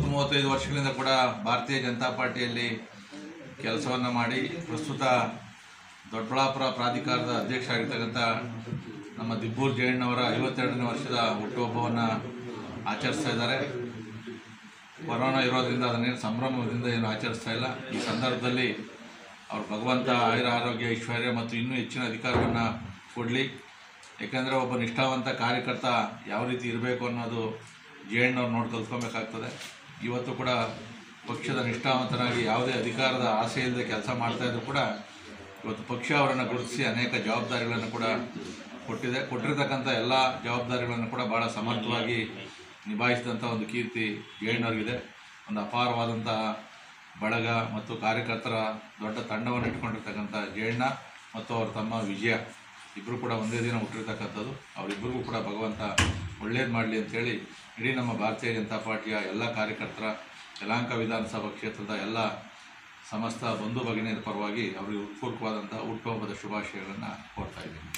30-35 ವರ್ಷಗಳಿಂದ ಕೂಡ ಭಾರತೀಯ ಜನತಾ ಪಾರ್ಟಿಯಲ್ಲಿ ಕೆಲಸವನ್ನು ಮಾಡಿ ಪ್ರಸ್ತುತ ದೊಡ್ಡಬಳ್ಳಾಪುರ ಪ್ರಾಧಿಕಾರದ ಅಧ್ಯಕ್ಷರಾಗಿರ್ತಕ್ಕಂಥ ನಮ್ಮ ದಿಬ್ಬೂರು ಜಯಣ್ಣವರ 52ನೇ ವರ್ಷದ ಹುಟ್ಟುಹಬ್ಬವನ್ನು ಆಚರಿಸ್ತಾ ಇದ್ದಾರೆ. ಕೊರೋನಾ ಇರೋದ್ರಿಂದ ಅದನ್ನೇನು ಸಂಭ್ರಮದಿಂದ ಏನು ಆಚರಿಸ್ತಾ ಇಲ್ಲ. ಈ ಸಂದರ್ಭದಲ್ಲಿ ಅವರು ಭಗವಂತ ಆಯುರ ಆರೋಗ್ಯ ಐಶ್ವರ್ಯ ಮತ್ತು ಇನ್ನೂ ಹೆಚ್ಚಿನ ಅಧಿಕಾರವನ್ನು ಕೊಡಲಿ. ಏಕೆಂದರೆ ಒಬ್ಬ ನಿಷ್ಠಾವಂತ ಕಾರ್ಯಕರ್ತ ಯಾವ ರೀತಿ ಇರಬೇಕು ಅನ್ನೋದು ಜಯಣ್ಣವ್ರು ನೋಡಿ ಕಲ್ತ್ಕೊಬೇಕಾಗ್ತದೆ. ಇವತ್ತು ಕೂಡ ಪಕ್ಷದ ನಿಷ್ಠಾವಂತನಾಗಿ ಯಾವುದೇ ಅಧಿಕಾರದ ಆಸೆ ಇಲ್ಲದೆ ಕೆಲಸ ಮಾಡ್ತಾಯಿದ್ರು ಕೂಡ ಇವತ್ತು ಪಕ್ಷ ಅವರನ್ನು ಗುರುತಿಸಿ ಅನೇಕ ಜವಾಬ್ದಾರಿಗಳನ್ನು ಕೂಡ ಕೊಟ್ಟಿರ್ತಕ್ಕಂಥ ಎಲ್ಲ ಜವಾಬ್ದಾರಿಗಳನ್ನು ಕೂಡ ಭಾಳ ಸಮರ್ಥವಾಗಿ ನಿಭಾಯಿಸಿದಂಥ ಒಂದು ಕೀರ್ತಿ ಜಯಣ್ಣವ್ರಿಗಿದೆ. ಒಂದು ಅಪಾರವಾದಂಥ ಬಳಗ ಮತ್ತು ಕಾರ್ಯಕರ್ತರ ದೊಡ್ಡ ತಂಡವನ್ನು ಇಟ್ಕೊಂಡಿರ್ತಕ್ಕಂಥ ಜಯಣ್ಣ ಮತ್ತು ಅವ್ರ ತಮ್ಮ ವಿಜಯ ಇಬ್ಬರು ಕೂಡ ಒಂದೇ ದಿನ ಹುಟ್ಟಿರ್ತಕ್ಕಂಥದ್ದು. ಅವರಿಬ್ಬರಿಗೂ ಕೂಡ ಭಗವಂತ ಒಳ್ಳೇದು ಮಾಡಲಿ ಅಂಥೇಳಿ ಇಡೀ ನಮ್ಮ ಭಾರತೀಯ ಜನತಾ ಪಾರ್ಟಿಯ ಎಲ್ಲ ಕಾರ್ಯಕರ್ತರ, ಯಲಹಂಕ ವಿಧಾನಸಭಾ ಕ್ಷೇತ್ರದ ಎಲ್ಲ ಸಮಸ್ತ ಬಂಧು ಭಗಿನಿಯರ ಪರವಾಗಿ ಅವರಿಗೆ ಹೃತ್ಪೂರ್ವಕವಾದಂಥ ಹುಟ್ಟುಹಬ್ಬದ ಶುಭಾಶಯಗಳನ್ನು ಕೋರ್ತಾ ಇದ್ದೀನಿ.